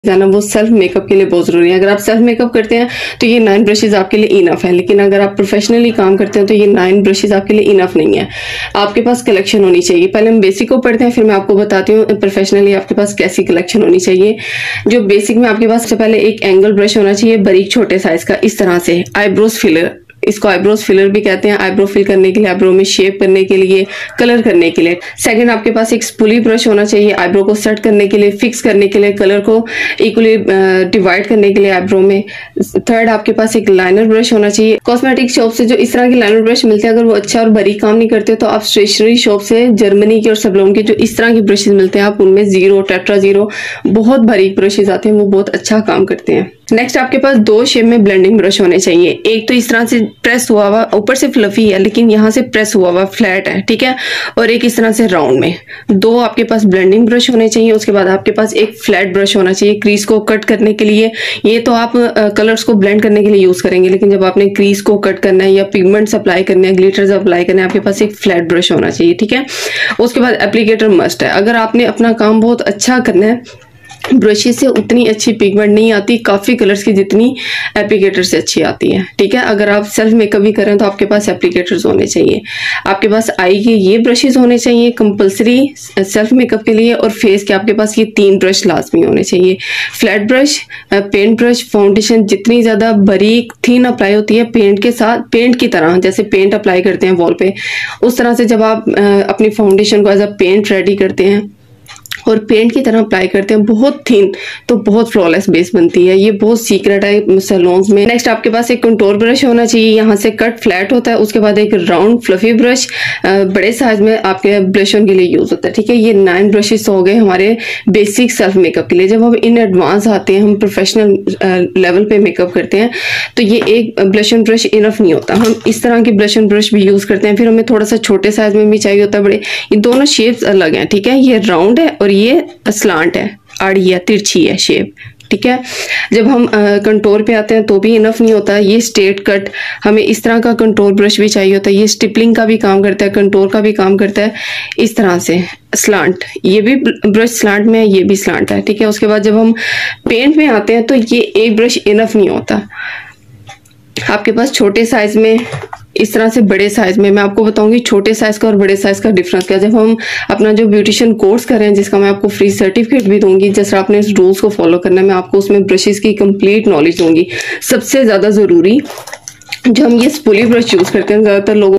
जाना वो self makeup के लिए बहुत जरूरी है। अगर आप सेल्फ मेकअप करते हैं तो ये 9 ब्रशेज आपके लिए इनफ है, लेकिन अगर आप प्रोफेशनली काम करते हैं तो ये 9 ब्रशेज आपके लिए इनफ नहीं है। आपके पास कलेक्शन होनी चाहिए। पहले हम बेसिक को पढ़ते हैं, फिर मैं आपको बताती हूँ प्रोफेशनली आपके पास कैसी कलेक्शन होनी चाहिए। जो बेसिक में आपके पास सबसे पहले एक एंगल ब्रश होना चाहिए, बारीक छोटे साइज का, इस तरह से। आईब्रोज फिलर, इसको आईब्रोज फिलर भी कहते हैं। आईब्रो फिल करने के लिए, आईब्रो में शेप करने के लिए, कलर करने के लिए। सेकंड, आपके पास एक स्पूली ब्रश होना चाहिए आईब्रो को सेट करने के लिए, फिक्स करने के लिए, कलर को इक्वली डिवाइड करने के लिए आईब्रो में। थर्ड, आपके पास एक लाइनर ब्रश होना चाहिए। कॉस्मेटिक शॉप से जो इस तरह के लाइनर ब्रश मिलते हैं, अगर वो अच्छा और बारीक काम नहीं करते तो आप स्टेशनरी शॉप से जर्मनी के और सबलोन के जो इस तरह के ब्रशेज मिलते हैं, आप उनमें जीरो, टेट्रा जीरो, बहुत बारीक ब्रशेज आते हैं, वो बहुत अच्छा काम करते हैं। नेक्स्ट, आपके पास 2 शेप में ब्लेंडिंग ब्रश होने चाहिए। एक तो इस तरह से प्रेस हुआ हुआ, ऊपर से फ्लफी है लेकिन यहाँ से प्रेस हुआ हुआ फ्लैट है, ठीक है, और एक इस तरह से राउंड में। 2 आपके पास ब्लेंडिंग ब्रश होने चाहिए। उसके बाद आपके पास एक फ्लैट ब्रश होना चाहिए क्रीज को कट करने के लिए। ये तो आप कलर्स को ब्लेंड करने के लिए यूज करेंगे, लेकिन जब आपने क्रीज को कट करना है या पिगमेंट्स अप्लाई करने हैं, ग्लिटर्स अप्लाई करने हैं, आपके पास एक फ्लैट ब्रश होना चाहिए, ठीक है। उसके बाद एप्लीकेटर मस्ट है। अगर आपने अपना काम बहुत अच्छा करना है, ब्रशेस से उतनी अच्छी पिगमेंट नहीं आती काफी कलर्स की जितनी एप्लीकेटर से अच्छी आती है, ठीक है। अगर आप सेल्फ मेकअप भी करें तो आपके पास एप्लीकेटर्स होने चाहिए। आपके पास आई के ये ब्रशेस होने चाहिए कंपलसरी सेल्फ मेकअप के लिए, और फेस के आपके पास ये 3 ब्रश लाजमी होने चाहिए। Flat brush, paint brush, foundation जितनी ज्यादा बारीक थिन अप्लाई होती है पेंट के साथ, पेंट की तरह जैसे पेंट अप्लाई करते हैं वॉल पे, उस तरह से जब आप अपनी फाउंडेशन को एज अ पेंट रेडी करते हैं और पेंट की तरह अप्लाई करते हैं बहुत थिन, तो बहुत फ्लॉलेस बेस बनती है। ये बहुत सीक्रेट है सैलून्स में। नेक्स्ट, आपके पास एक कंटूर ब्रश होना चाहिए, यहाँ से कट फ्लैट होता है। उसके बाद एक राउंड फ्लफी ब्रश बड़े साइज में आपके ब्लशन के लिए यूज होता है, ठीक है। ये 9 ब्रशेस हो गए हमारे बेसिक सेल्फ मेकअप के लिए। जब हम इन एडवांस आते हैं, हम प्रोफेशनल लेवल पे मेकअप करते हैं, तो ये एक ब्लशन ब्रश इनफ नहीं होता, हम इस तरह के ब्लशन ब्रश भी यूज करते हैं। फिर हमें थोड़ा सा छोटे साइज में भी चाहिए होता है, बड़े। ये दोनों शेप्स अलग हैं, ठीक है। ये राउंड है और ये स्लांट है, आड़ी है, तिरछी है शेप, ठीक है। जब हम कंटोर पे आते हैं तो भी इनफ नहीं होता, ये स्ट्रेट कट, हमें इस तरह का कंटोर ब्रश भी चाहिए होता है। ये स्टिपलिंग का भी काम करता है, कंटोर का भी काम करता है, इस तरह से स्लांट। ये भी ब्रश स्लांट में है, ये भी स्लांट है, ठीक है। उसके बाद जब हम पेंट में आते हैं तो ये एक ब्रश इनफ नहीं होता। आपके पास छोटे साइज में, इस तरह से बड़े साइज में, मैं आपको बताऊंगी छोटे साइज का और बड़े साइज का डिफरेंस क्या। जब हम अपना जो ब्यूटिशियन कोर्स कर रहे हैं, जिसका मैं आपको फ्री सर्टिफिकेट भी दूंगी, जैसे आपने इस रूल्स को फॉलो करना है, मैं आपको उसमें ब्रशेस की कंप्लीट नॉलेज दूंगी। सबसे ज्यादा जरूरी, जो हम ये स्पूली ब्रश यूज करते हैं, ज्यादातर लोगों